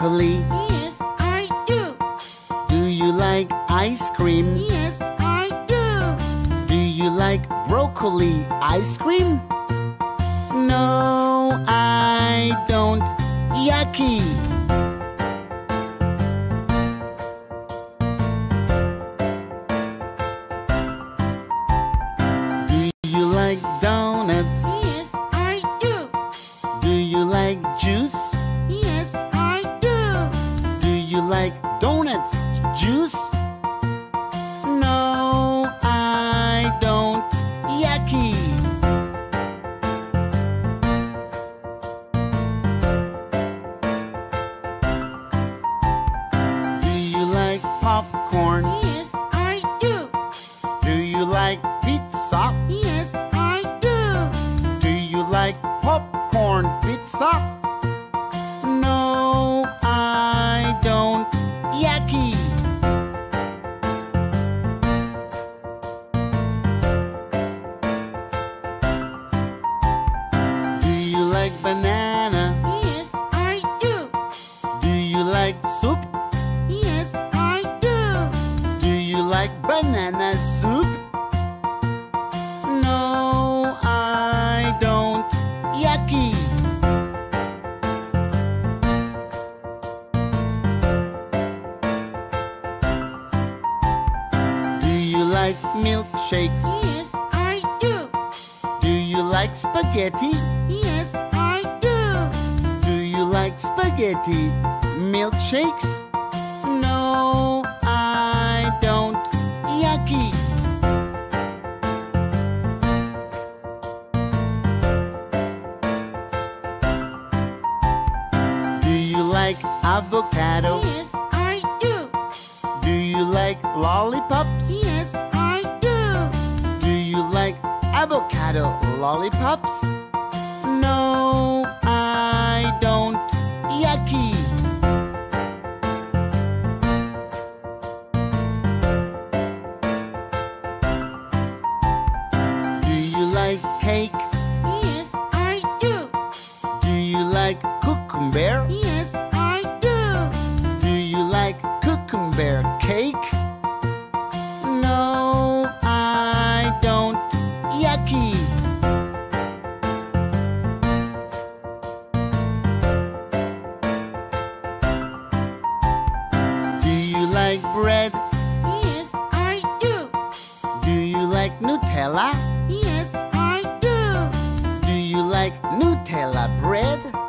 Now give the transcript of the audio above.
broccoli? Yes, I do. Do you like ice cream? Yes, I do. Do you like broccoli ice cream? No, I don't. Yucky! Do you like donuts? Yes, I do. Do you like juice? Yes, I do. Do you like donuts juice? No, I don't. Yucky! Do you like popcorn? Yes, I do. Do you like pizza? Yes, I do. Do you like popcorn pizza? No, I don't. Yucky! Do you like banana? Yes, I do. Do you like soup? Yes, I do. Do you like banana soup? No, I don't. Yucky! Do you like milkshakes? Yes, I do. Do you like spaghetti? Yes, I do. Do you like spaghetti milkshakes? No, I don't. Yucky! Do you like avocado? Yes, I do. Do you like lollipops? Yes, I do. Do you like avocado lollipops? No, I don't. Yucky! Do you like cake? Yes, I do. Do you like cucumber? Yes, I do. Do you like cucumber cake? No, I don't. Yucky! Do you like bread? Yes, I do. Do you like Nutella? Yes, I do. Do you like Nutella bread?